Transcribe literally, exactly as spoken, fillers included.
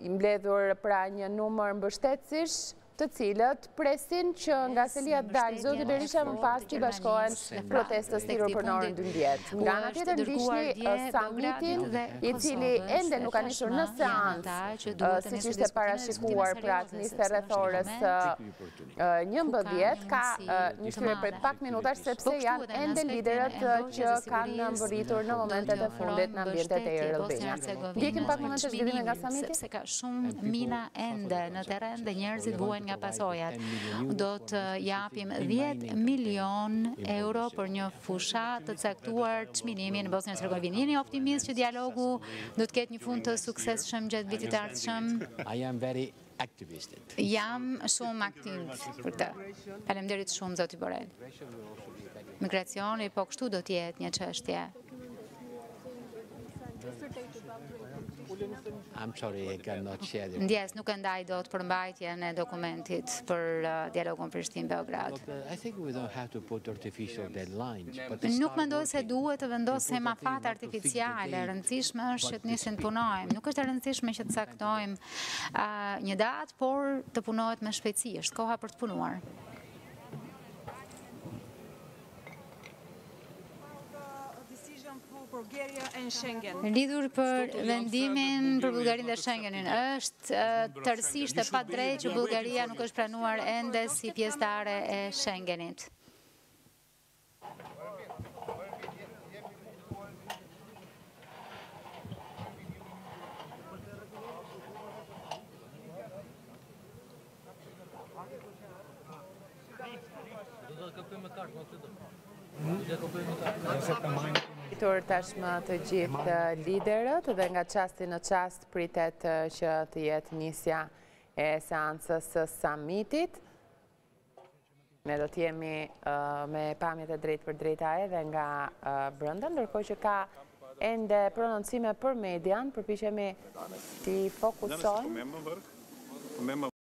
mbledhur pra një numër mbështetësish të cilët presin që nga selia të dalë zoti Berisha më pas t'i bashkohen protestës tirur për në orën dymbëdhjetë. Nga ana tjetër ndiqni samitin i cili ende nuk ka nisur në seancë, siç ishte parashikuar pra të niste rreth orës njëmbëdhjetë, ka një shtyje për pak minutash sepse janë ende liderët që kanë mbërritur në momentet e fundit në ambientet e rrëdhënia. Ndjekim pak momente zhvillime nga samiti? Sepse ka shumë mina ende në terren dhe njerëzit vuajnë nga pasojat. Do të japim dhjetë milion euro për një fushat të caktuar çminimin në Bosnjë Hercegovinë. Jeni optimist që dialogu do të ketë një fund të suksesshëm gjatë vitit të ardhshëm? Jam shumë aktiv për këtë. Faleminderit shumë zoti Borrell. Migracioni, po kështu do të jetë një çështje. Ndjes, nuk e ndaj do të përmbajtjen e dokumentit për dialogun Prishtinë-Beograd. Nuk mendoj se duhet të vendosim afat artificiale. Rëndësishme është që të nisim të punojmë. Nuk është e rëndësishme që të caktojmë një datë, por të punohet me shpejtësi. Është koha për të punuar. Lidhur për vendimin për Bullgarinë dhe Schengenin, është tërësisht e padrejtë që Bullgaria nuk është pranuar ende si pjesëtare e Schengenit. Tur tashmë të gjithë liderët dhe nga qasti në qast pritet që të jetë nisja e seancës së samitit. Ne do të jemi me pamjet e drejtë për drejta edhe nga brenda, ndërkohë që ka ende prononcime për median, përpiqemi t'i fokusojmë.